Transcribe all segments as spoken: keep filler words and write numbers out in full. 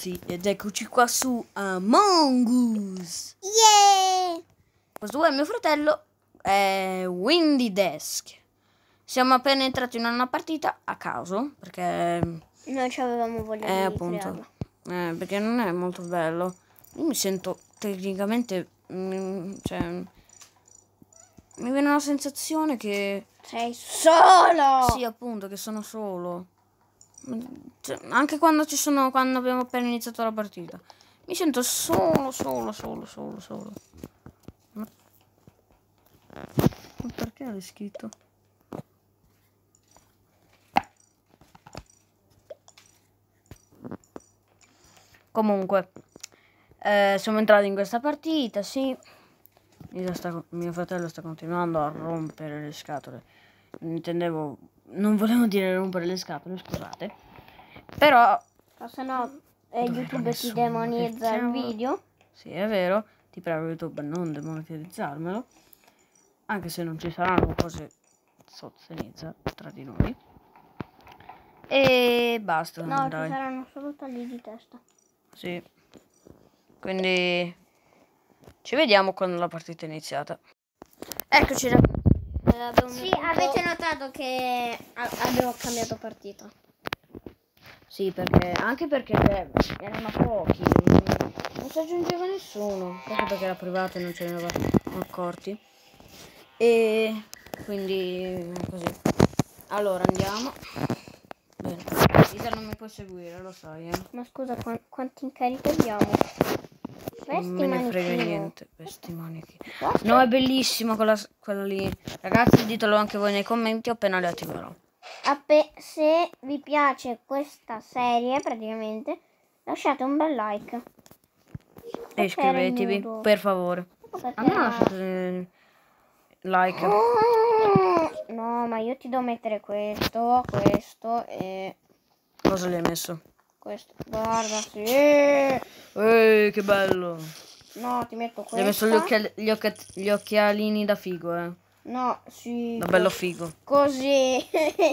ragazzi, ed eccoci qua su Among Us. Yeah! Questo è mio fratello, è Windy Desk. Siamo appena entrati in una partita a caso, perché non ci avevamo voglia eh, di appunto, eh, perché non è molto bello. Io mi sento tecnicamente, mm, cioè, mi viene una sensazione che... Sei solo! Sì, appunto, che sono solo. Cioè, anche quando ci sono, quando abbiamo appena iniziato la partita, mi sento solo, solo, solo, solo, solo. Ma, ma perché l'hai scritto? Comunque, eh, siamo entrati in questa partita, sì. Sta, mio fratello sta continuando a rompere le scatole. Intendevo, non volevo dire rompere le scatole, scusate. Però... Ma se no eh, YouTube ti demonizza il video. Sì, è vero. Ti prego YouTube non demonetizzarmelo. Anche se non ci saranno cose sozzenizza tra di noi. E basta. No, dai. ci saranno solo tagli di testa. Sì. Quindi ci vediamo quando la partita è iniziata. Eccoci ragazzi. Eh, sì, avete notato che abbiamo cambiato partita. Sì, perché anche perché erano pochi, non si aggiungeva nessuno, proprio perché era privata e non ce ne avevamo accorti. E quindi così. Allora andiamo. Bene. Isa non mi puoi seguire, lo sai, eh. Ma scusa, qu quanti incarichi abbiamo? Non me ne frega niente. Vesti manichi. No, è bellissimo quella, quella lì. Ragazzi, ditelo anche voi nei commenti, o appena le attiverò. Se vi piace questa serie, praticamente, lasciate un bel like. E iscrivetevi, per favore. A me lasciate like. No, ma io ti devo mettere questo, questo e... Cosa le hai messo? Questo, guarda, sì. Ehi, che bello. No, ti metto questo. Gli hai messo gli, occhiali, gli, occhi, gli occhialini da figo, eh. No, sì. Da bello figo. Così.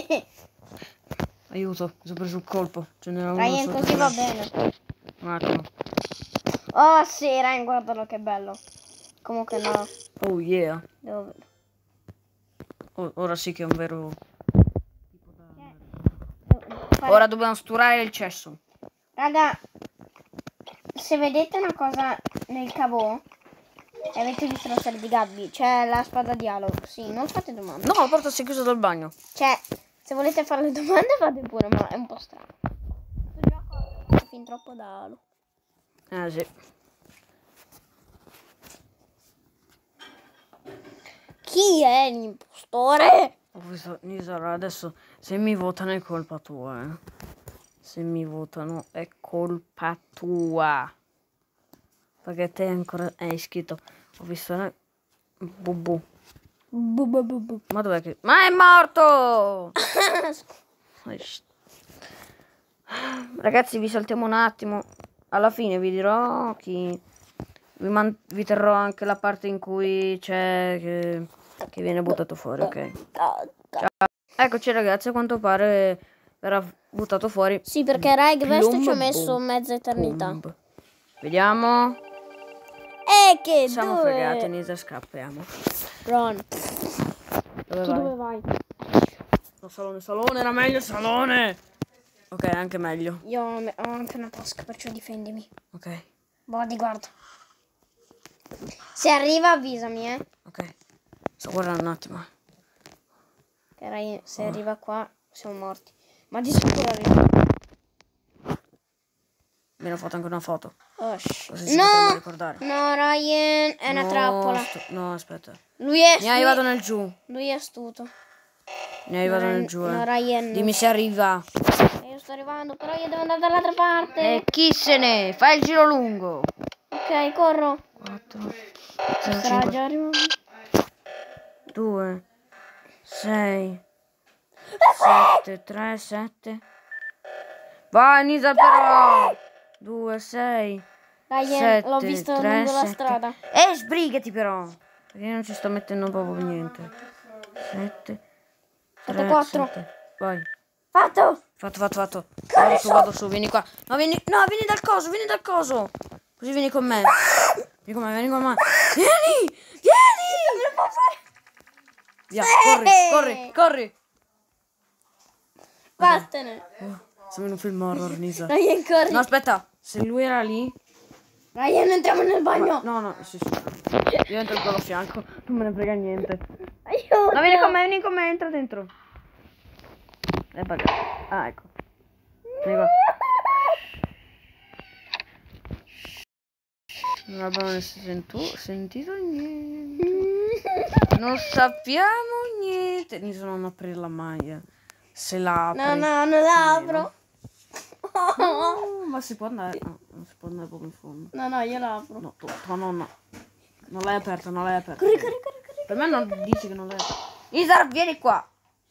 Aiuto, mi sono preso il colpo. Ce n'era uno Ryan, così va bene. Un attimo. Oh sì, Ryan, guardalo che bello. Comunque no. Oh yeah. Devo... Oh, ora sì che è un vero... Fare... Ora dobbiamo sturare il cesso. Raga, se vedete una cosa nel cavo e avete visto la serie di Gabby, c'è la spada dialogo. Sì, non fate domande. No, la porta si è chiusa dal bagno. Cioè, se volete fare le domande fate pure, ma è un po' strano. Questo gioco è fin troppo da Halo. Eh sì. Chi è l'impostore? Ho visto, Nisara, adesso se mi votano è colpa tua, eh. Se mi votano è colpa tua. Perché te ancora hai iscritto. Ho visto una... Bubu. Bu, bu, bu, bu. Ma dov'è che... Ma è morto! Ragazzi, vi saltiamo un attimo. Alla fine vi dirò chi... Vi, man... vi terrò anche la parte in cui c'è che... che viene buttato fuori, ok? Ciao. Eccoci ragazzi, a quanto pare verrà buttato fuori. Sì, perché Rag Vest ci ha messo mezza eternità. Bomb. Vediamo. E che siamo dove? fregati, Nisa, scappiamo. Ron. Dove Tu vai? dove vai? No, salone, salone, era meglio salone. Ok, anche meglio. Io ho anche una tasca, perciò difendimi. Ok. Bodyguard. Se arriva avvisami, eh. Ok. Sto guardando un attimo. Che se oh. arriva qua siamo morti. Ma di sicuro arriva. Mi hanno fatto anche una foto. Oh, così no, ricordare. No, Ryan, è no, una trappola. No, aspetta. Lui è Mi è arrivato nel giù. Lui è astuto. Mi è arrivato no, nel giù. Eh. No, Ryan. Dimmi se arriva. Io sto arrivando, però io devo andare dall'altra parte. E chi se ne? Fai il giro lungo. Ok, corro. quattro, Sarà già arrivato. due, sei, sette, tre, sette. Vai, Nisa, però. due, sei, sette, l'ho visto tre, lungo la sette. strada. E sbrigati però. Perché io non ci sto mettendo proprio niente. sette, quattro. sette. Vai. Fatto. Fatto, fatto, fatto. Vado su, vado su, vieni qua. No, vieni, no, vieni dal coso, vieni dal coso. Così vieni con me. Vieni con me, vieni con me. Vieni, vieni. Non può fare. Via, corri, corri, corri. Vattene. Oh, siamo in un film horror, Nisa. Ryan, corri. No, aspetta, se lui era lì... Ryan, entriamo nel bagno. No, no, sì, sì. Io entro quello a fianco, non me ne frega niente. Aiuto. No, vieni con me, vieni con me, entra dentro. È buggato. Ah, ecco. Vieni qua. Non abbiamo sento, sentito niente. Non sappiamo niente. Mi sono non aprirla mai. eh. Se la apri. No, no, non la apro. No, ma si può andare. No, non si può andare proprio in fondo. No, no, io la apro. No, tu, tua nonna. Non l'hai aperta, non l'hai aperta. Corri, corri, corri, corri. Per me non dici che non l'hai aperta. Isar, vieni qua.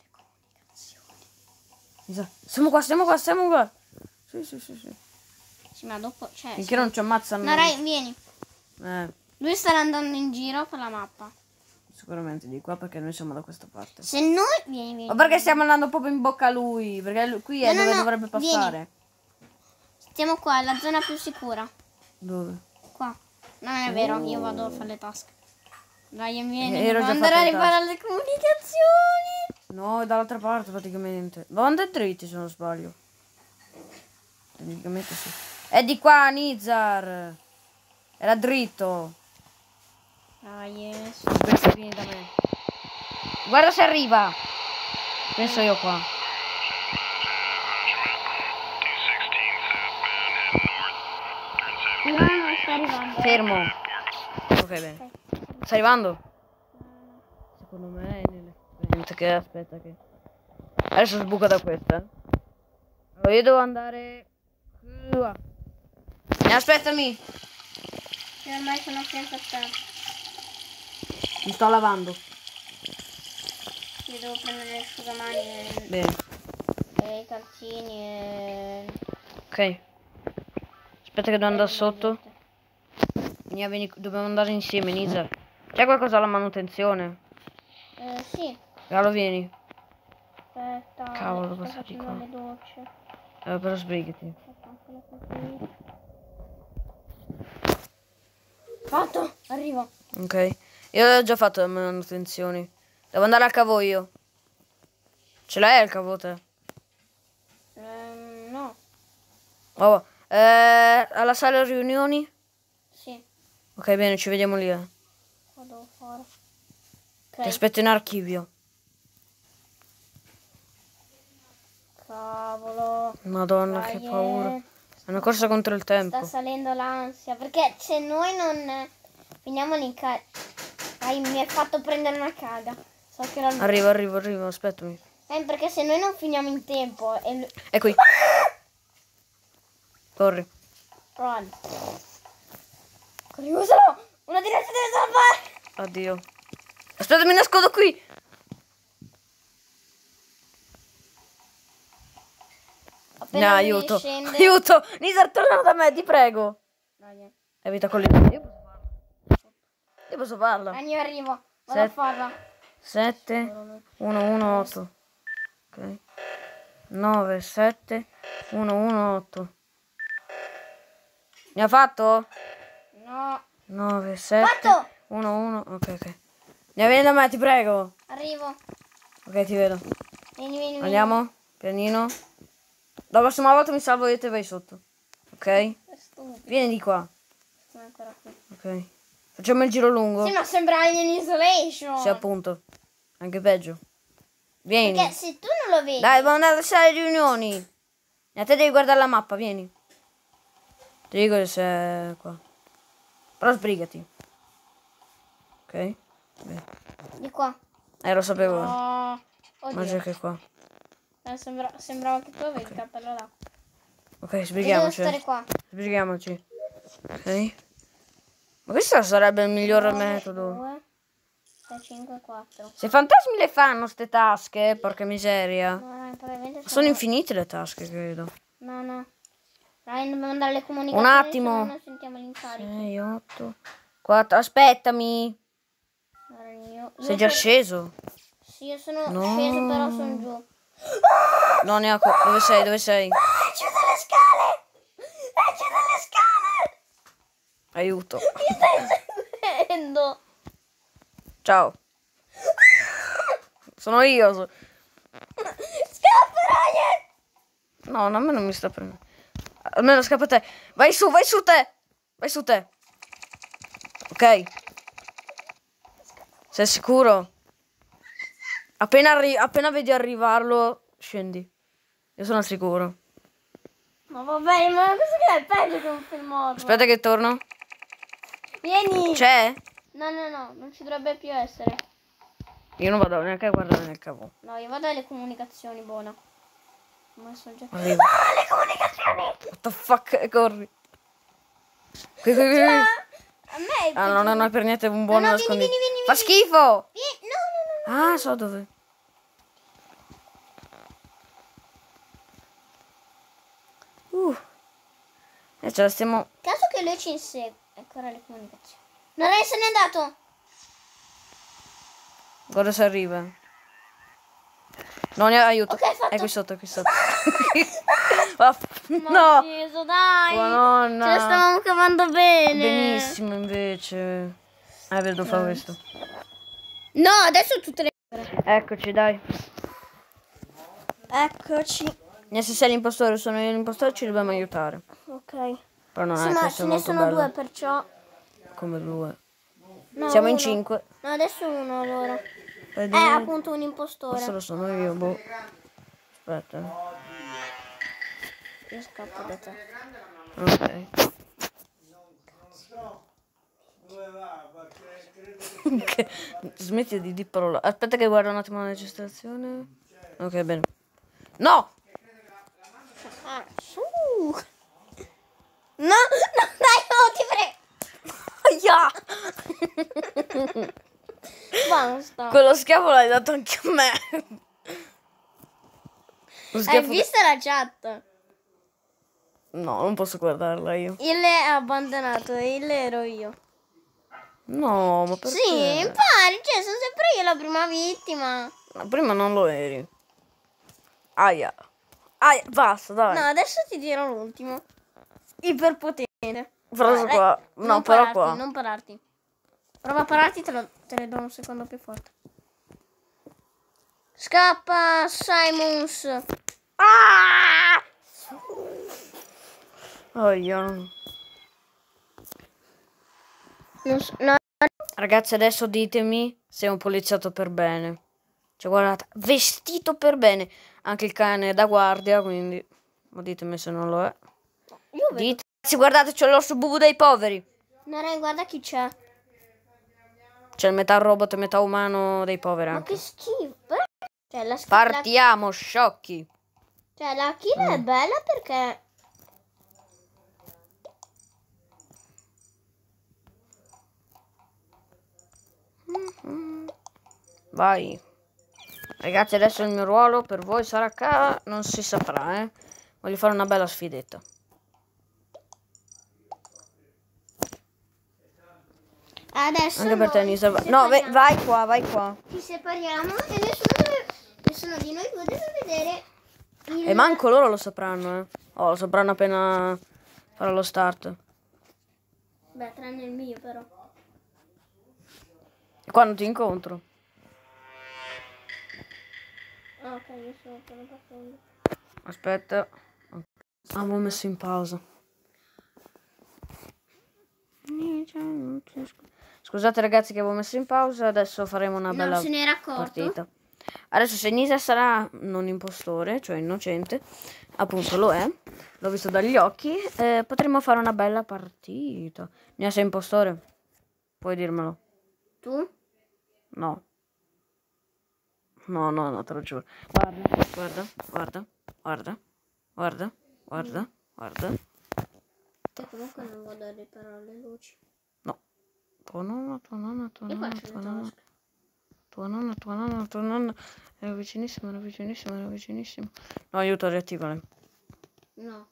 Isar, siamo qua, siamo qua, siamo qua. Sì, sì, sì, sì. Sì, ma dopo, cioè... Finché non ci ammazzano. No, Ryan, vieni. Eh, Lui starà andando in giro per la mappa. sicuramente di qua perché noi siamo da questa parte. Se noi... Vieni, vieni. Ma perché stiamo andando proprio in bocca a lui? Perché lui- qui è No, no, dove no, dovrebbe passare. Stiamo qua, è la zona più sicura. Dove? Qua. Non è vero, io vado a fare le tasche. Ryan, vieni. Eh, ero Devo già andare a fatte le riparare le comunicazioni. No, è dall'altra parte praticamente. Devo andare dritti se non sbaglio. Tecnicamente sì. È di qua, Nizar. Era dritto. Ah, yes. Penso vieni da me. Guarda se arriva. Penso io qua. No, no, sta arrivando. Fermo. Ok, bene. Sta arrivando? Secondo me è nelle... Niente, che aspetta che... Adesso sbuca da questa. Allora io devo andare... qua. E aspettami. Io ormai sono senza te. Mi sto lavando. Io devo prendere le asciugamani e, Bene. e i calzini e... Ok. Aspetta che devo andare sotto. Nia, vieni, dobbiamo andare insieme, Nisa. C'è qualcosa alla manutenzione? Eh, sì. Galo, vieni. Aspetta. Cavolo, sto passa di facendo qua. le docce. Eh, però sbrigati. Fatto, arrivo. Ok. Io ho già fatto le manutenzioni. Devo andare al cavo io. Ce l'hai il cavo te? Ehm, no. Oh, eh, alla sala riunioni? Sì. Ok, bene, ci vediamo lì. Eh. Cosa devo fare? Ti Ok. aspetto in archivio. Cavolo. Madonna, che Ryan, paura. È una corsa contro il tempo. sta salendo l'ansia. Perché se noi non finiamo l'incarico... Dai, mi hai fatto prendere una caga. So che era... Arrivo, arrivo, arrivo, aspettami. Eh, perché se noi non finiamo in tempo... E lui... È qui. Corri. Run. Corri, usalo! Una diretta deve salvare! Addio. Aspetta, mi nascondo qui. Appena No, lui aiuto. scende... Aiuto. Nizar, torna da me, ti prego. Ryan, Evita con le... Io posso farla. Io posso farla. Ryan, io arrivo. Vado Set- a farla. sette, uno, uno, otto. Ok. nove, sette, uno, uno, otto. Mi ha fatto? No. nove, sette, Fatto! uno, uno. Ok, ok. Ne vieni da me, ti prego. Arrivo. Ok, ti vedo. Vieni, vieni, vieni. Andiamo, pianino. La prossima volta mi salvo io e te vai sotto. Ok? È stupido. Vieni di qua. Sono ancora qui. Ok. Facciamo il giro lungo. Sì, ma sembra Alien Isolation. Sì, appunto. Anche peggio. Vieni. Perché se tu non lo vedi... Dai, dobbiamo andare a sale riunioni. E a te devi guardare la mappa, vieni. Ti dico se è qua. Però sbrigati. Ok? Bene. Di qua. Eh, lo sapevo. Oh, Ma già oddio. che è qua. Eh, sembra- sembrava che tu avevi il cappello là. Ok, Io devo sbrighiamoci. stare qua. Sbrighiamoci. Ok. Ma questo sarebbe il miglior metodo. due, sei, cinque, quattro. Se i fantasmi le fanno ste tasche, porca miseria. No, no, probabilmente Sono infinite le tasche, credo. No, no. Ryan, dobbiamo andare alle comunicazioni. Un attimo. Se no non sentiamo l'incarico. sei, otto, quattro. Aspettami. Allora, io- io Sei già sono- sceso? Sì, io sono No. sceso, però sono giù. Non ne ho... Dove sei? Dove sei? È giù dalle scale! È giù dalle scale! Aiuto. Mi stai seguendo! Ciao. Sono io. so- Scappa, Ryan! No, no, a me non mi sta prendendo. Almeno scappa te. Vai su, vai su te. Vai su te. Ok. Sei sicuro? Appena, arri- appena vedi arrivarlo, scendi. Io sono sicuro. Ma va bene, ma questo che è peggio che un film horror. Aspetta che torno. Vieni! C'è? No, no, no, non ci dovrebbe più essere. Io non vado neanche a guardare nel cavo. No, io vado alle comunicazioni, buona. Ho messo già... Arrivo. Ah, le comunicazioni! What the fuck? Corri. Qui, qui, qui. Cioè, a me è Ah, no, non è per niente un buon No, no, vieni, nascondito. vieni, vieni, Fa vieni. schifo! Vieni- No, no, no, no. Ah, so dove. Uh. E ce la stiamo... Caso che lui ci insegue. Ecco ora le comunicazioni. Non è se n'è andato. Guarda se arriva. Non ne aiuto. Ok, fatto. È qui sotto, è qui sotto. Vaff- no! Gesù, dai. Tua nonna. Ce la stavamo cavando bene. Benissimo, invece. Ah, vedo fa questo. No, adesso tutte le... Eccoci, dai. Eccoci. E se sei l'impostore, sono io l'impostore, ci dobbiamo aiutare. Ok. Però non Sì, è ma questo ce è ne molto sono bello. due, perciò... Come due. No, Siamo in uno. cinque. No, adesso uno allora. Vedi? È appunto un impostore. Forse lo sono io, boh. Aspetta. Io scappo da te. Ok. Che- Smetti di dire parole. Aspetta che guardo un attimo la registrazione. Ok, bene. No! Ah, su. No, no, dai, no, ti prego. Aia! Basta. Quello schiaffo l'hai dato anche a me. Lo Hai schiaffo visto la chat? No, non posso guardarla io. Il è abbandonato, il ero io. No, ma perché? Sì, impari, cioè sono sempre io la prima vittima. No, prima non lo eri. Aia. Aia, basta, dai. No, adesso ti dirò l'ultimo. Iperpotente. Preso Vai, qua. dai, No, non però pararti, qua. Non pararti. Prova a pararti, te, lo, te le do un secondo più forte. Scappa, Simons. Ah! Oh, io. Non so- no. Ragazzi, adesso ditemi se è un poliziotto per bene. Cioè, guardate, vestito per bene. Anche il cane è da guardia, quindi... Ma ditemi se non lo è. Io vedo. Dite. Ragazzi, guardate, c'è l'orso bubu dei poveri. Naren, guarda chi c'è. C'è il metà robot e metà umano dei poveri Ma anche. che schifo. Cioè, la, schi- la, Partiamo, sciocchi. cioè, la kill Mm. è bella perché... Vai. Ragazzi, adesso il mio ruolo per voi sarà ca... Non si saprà, eh. Voglio fare una bella sfidetta. Adesso Anche per te, noi Nisa. ci No, vai, separiamo. vai qua, vai qua. Ci separiamo e nessuno, deve- nessuno di noi due deve vedere il... E manco loro lo sapranno, eh. Oh, lo sapranno appena farò lo start. Beh, tranne il mio però. E quando ti incontro. Ah, ok, io sono appena partendo. Aspetta. Ah, avevo messo in pausa. Scusate ragazzi che avevo messo in pausa. Adesso faremo una bella Non se ne era accorto? partita. Adesso se Nisa sarà non impostore, cioè innocente, appunto lo è, l'ho visto dagli occhi, eh, potremmo fare una bella partita. Nisa sei impostore? Puoi dirmelo? Tu? No. No, no, no, te lo giuro. Guarda, guarda, guarda, guarda, guarda, guarda, guarda. Io comunque non vado a riparare le luci. No. Tua nonna, tua nonna, tua Io nonna, faccio tua le nonna. tasche. Tua nonna, tua nonna, tua nonna. Era vicinissimo, era vicinissimo, era vicinissimo. No, aiuto, riattivale. No.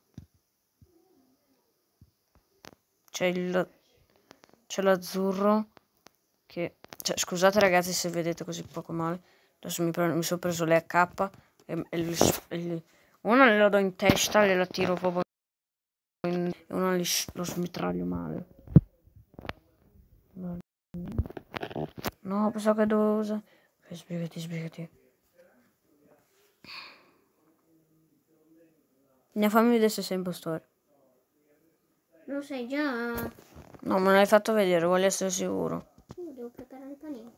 C'è il... C'è l'azzurro che... Cioè, scusate ragazzi se vedete così poco male. Adesso mi, pre- mi sono preso le A K E, e le, e le, una gliela do in testa, gliela tiro proprio in, e una li, lo smitraglio male. No, pensavo che dovevo usare. Sbrigati, sbrigati. Ne fammi vedere se sei impostore. Lo sai già. No, me l'hai fatto vedere, voglio essere sicuro. Io devo preparare il panino.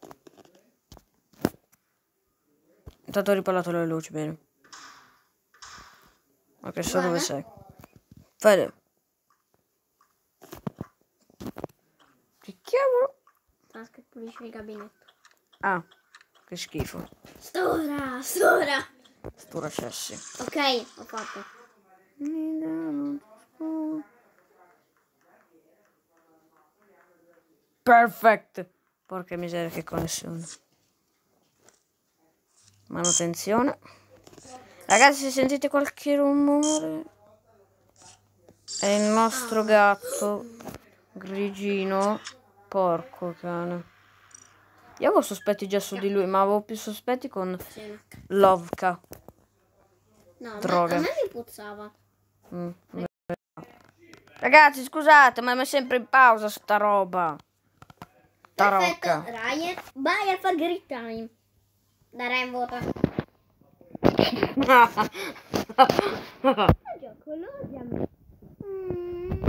Intanto ho riparato le luci, bene. Ok, so dove sei. Fede. Che cavolo? Basta che pulisci il gabinetto. Ah, che schifo. Stora, stora. Stura cessi. Ok, ho fatto. Perfect. Porca miseria, che connessione. Manutenzione. Ragazzi, se sentite qualche rumore, è il nostro gatto grigino. Porco cane. Io avevo sospetti già su di lui, ma avevo più sospetti con Lovka. No, Droga. a me mi puzzava. Mm. Ragazzi, scusate, ma è sempre in pausa sta roba. Perfetto, Tarocca. Ryan, vai al Fargrid Time. Darei un voto. Gioco, lo odiamo. Mm.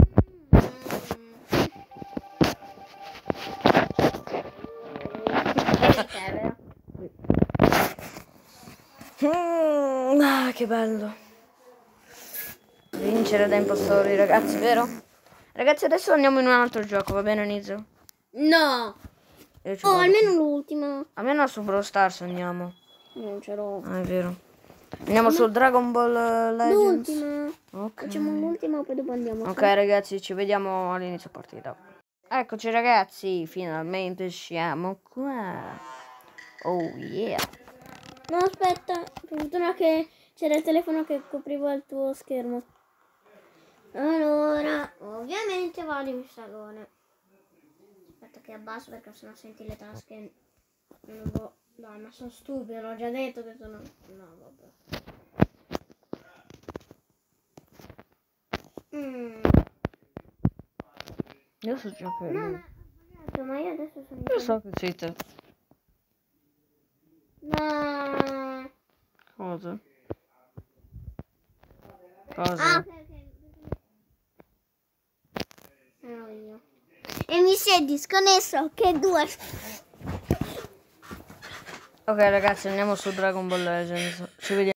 Mm, ah, che bello. Vincere da impostori, ragazzi, vero? Ragazzi, adesso andiamo in un altro gioco, va bene, Nizio? No. Io ci Oh, vado. almeno l'ultimo. Almeno su Brawl Stars andiamo. Non ce l'ho. Ah, è vero. Andiamo sul Dragon Ball uh, Legends. L'ultima. Ok. Facciamo l'ultima, poi dopo andiamo. Ok, ragazzi, ci vediamo all'inizio partita. Eccoci, ragazzi, finalmente siamo qua. Oh, yeah. No, aspetta. Per fortuna che c'era il telefono che copriva il tuo schermo. Allora, ovviamente vado in salone. Aspetta che abbasso perché sennò senti le tasche. Non lo... No, ma sono stupido, l'ho già detto che sono... No, vabbè. Mm. Io so già che... No, ma... ma io adesso sono... Io so che sei te. No. Cosa? Cosa? Ah, ok, ok. Ero io. E mi si è disconnesso, che due... Ok, ragazzi, andiamo su Dragon Ball Legends. Ci vediamo.